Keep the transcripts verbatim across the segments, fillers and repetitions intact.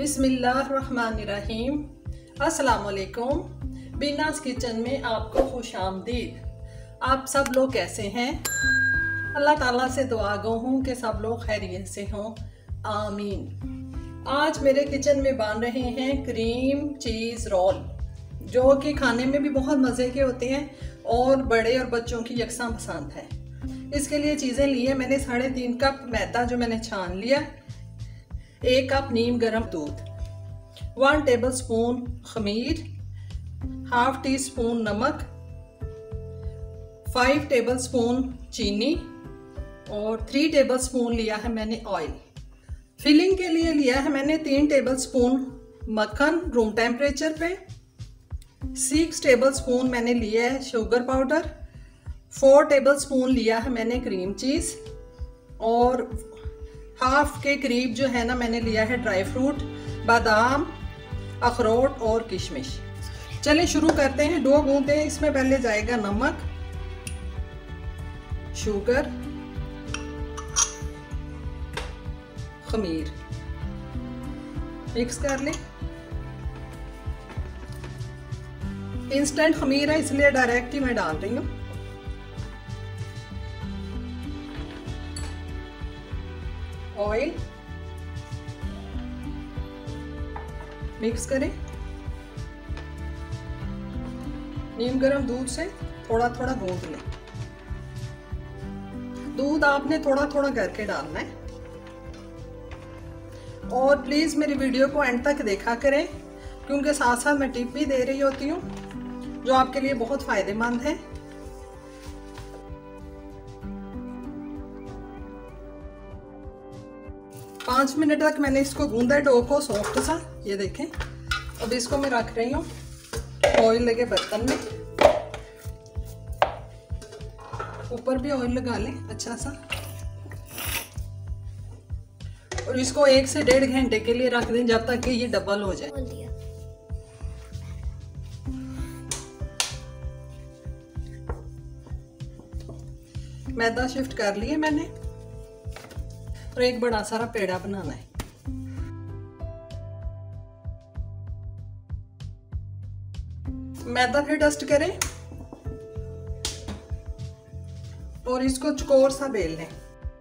बिस्मिल्लाहिर्रहमानिर्रहीम। अस्सलाम वालेकुम। बीनास किचन में आपको खुश आमदीद। आप सब लोग कैसे हैं? अल्लाह ताला से दुआ गो हूँ कि सब लोग खैरियत से हों, आमीन। आज मेरे किचन में बन रहे हैं क्रीम चीज़ रोल, जो कि खाने में भी बहुत मज़े के होते हैं और बड़े और बच्चों की यकसा पसंद है। इसके लिए चीज़ें ली है मैंने साढ़े तीन कप मैदा जो मैंने छान लिया, एक कप नीम गर्म दूध, वन टेबल स्पून खमीर, हाफ टी स्पून नमक, फाइव टेबल स्पून चीनी और थ्री टेबल स्पून लिया है मैंने ऑयल। फिलिंग के लिए लिया है मैंने तीन टेबल स्पून मक्खन रूम टेम्परेचर पे, सिक्स टेबल स्पून मैंने लिया है sugar powder, four tablespoon लिया है मैंने क्रीम चीज़ और हाफ के करीब जो है ना मैंने लिया है ड्राई फ्रूट, बादाम, अखरोट और किशमिश। चलिए शुरू करते हैं। डो गूंदते हैं। इसमें पहले जाएगा नमक, शुगर, खमीर, मिक्स कर लें। इंस्टेंट खमीर है इसलिए डायरेक्ट ही मैं डाल रही हूँ। ऑयल मिक्स करें। नीम गर्म दूध से थोड़ा थोड़ा गूंद लें। दूध आपने थोड़ा थोड़ा करके डालना है और प्लीज मेरी वीडियो को एंड तक देखा करें, क्योंकि साथ साथ मैं टिप भी दे रही होती हूँ जो आपके लिए बहुत फायदेमंद है। पाँच मिनट तक मैंने इसको गूंदा डो को सॉफ्ट सा, ये देखें। अब इसको मैं रख रही हूँ ऑयल लगे बर्तन में। ऊपर भी ऑयल लगा लें अच्छा सा और इसको एक से डेढ़ घंटे के लिए रख दें जब तक कि ये डबल हो जाए। मैदा शिफ्ट कर लिए मैंने और एक बड़ा सारा पेड़ा बनाना है। मैदा फिर डस्ट करें और इसको चकोर सा बेल लें।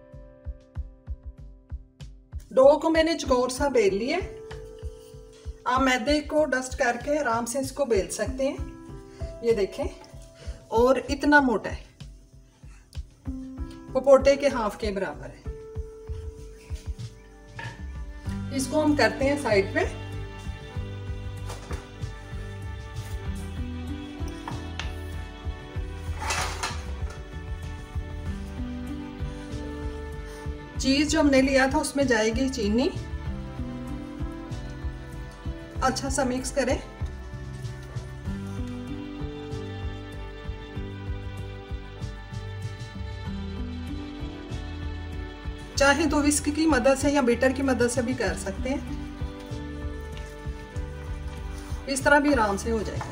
डो को मैंने चकोर सा बेल लिया। आप मैदे को डस्ट करके आराम से इसको बेल सकते हैं। ये देखें, और इतना मोटा है, वो पोटे के हाफ के बराबर है। इसको हम करते हैं साइड पे। चीज जो हमने लिया था उसमें जाएगी चीनी। अच्छा सा मिक्स करें। चाहे तो विस्क की मदद से या बीटर की मदद से भी कर सकते हैं। इस तरह भी आराम से हो जाएगा।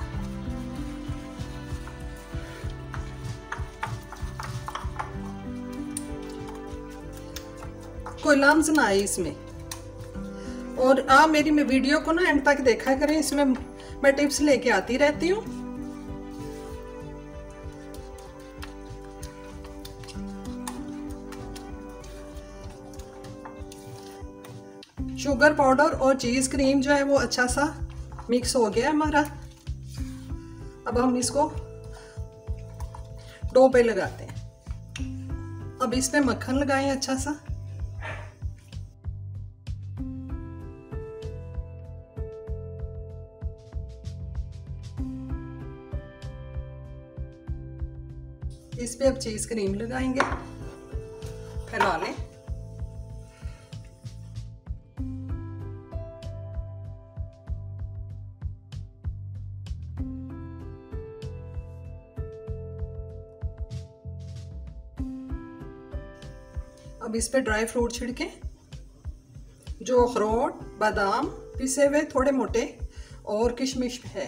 कोई लम्स ना आए इसमें। और आप मेरी वीडियो को ना एंड तक देखा करें, इसमें मैं टिप्स लेके आती रहती हूँ। शुगर पाउडर और चीज क्रीम जो है वो अच्छा सा मिक्स हो गया हमारा। अब हम इसको डो पे लगाते हैं। अब इस पे मक्खन लगाएं अच्छा सा। इस पे अब चीज क्रीम लगाएंगे, फैला लें। अब इस पे ड्राई फ्रूट छिड़के, जो अखरोट, बादाम पिसे हुए थोड़े मोटे और किशमिश है।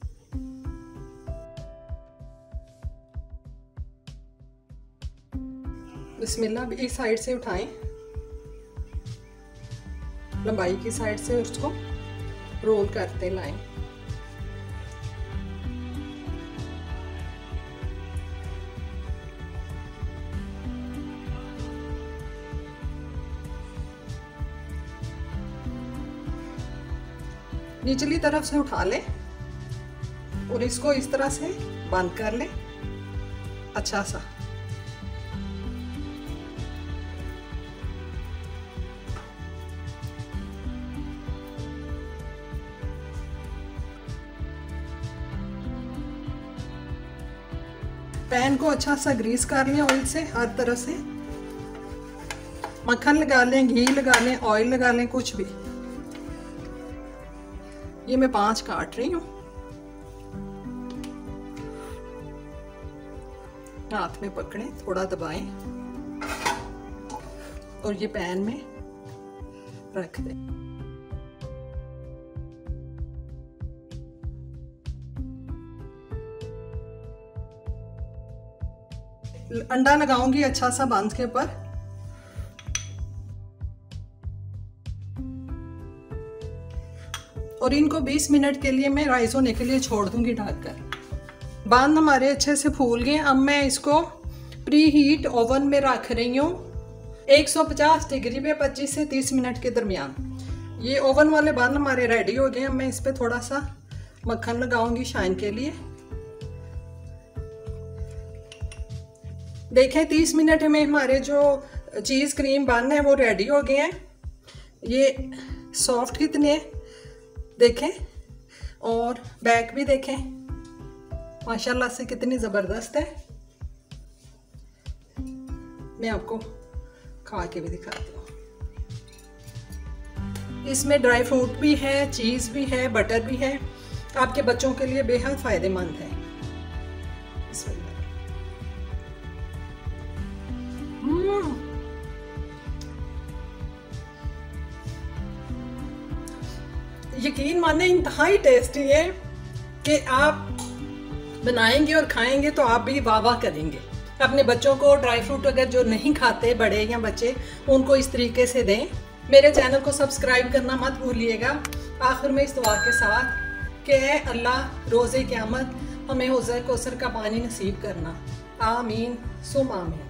बिस्मिल्लाह। इस साइड से उठाएं, लंबाई की साइड से उसको रोल करते लाएं। निचली तरफ से उठा लें और इसको इस तरह से बंद कर लें अच्छा सा। पैन को अच्छा सा ग्रीस कर लें ऑयल से, हर तरफ से। मक्खन लगा लें, घी लगा लें, ऑयल लगा लें, कुछ भी। ये मैं पांच काट रही हूँ। हाथ में पकड़ें, थोड़ा दबाएं और ये पैन में रख दें। अंडा लगाऊंगी अच्छा सा बांध के ऊपर। और इनको बीस मिनट के लिए मैं राइस होने के लिए छोड़ दूंगी ढककर। बांध हमारे अच्छे से फूल गए। अब मैं इसको प्री हीट ओवन में रख रही हूँ एक सौ पचास डिग्री पे पच्चीस से तीस मिनट के दरमियान। ये ओवन वाले बांध हमारे रेडी हो गए। अब मैं इस पर थोड़ा सा मक्खन लगाऊंगी शाइन के लिए। देखें तीस मिनट में हमारे जो चीज क्रीम बन है वो रेडी हो गए हैं। ये सॉफ्ट कितने देखें और बैक भी देखें, माशाल्लाह से कितनी ज़बरदस्त है। मैं आपको खा के भी दिखाती हूँ। इसमें ड्राई फ्रूट भी है, चीज़ भी है, बटर भी है। आपके बच्चों के लिए बेहद फ़ायदेमंद है। यकीन माने इंतहाई टेस्टी है कि आप बनाएंगे और खाएंगे तो आप भी वाह वाह करेंगे। अपने बच्चों को ड्राई फ्रूट अगर जो नहीं खाते, बड़े या बच्चे, उनको इस तरीके से दें। मेरे चैनल को सब्सक्राइब करना मत भूलिएगा। आखिर में इस दुआ के साथ कि अल्लाह रोज़े क़यामत हमें हौज़ कौसर का पानी नसीब करना। आमीन सुम आमीन।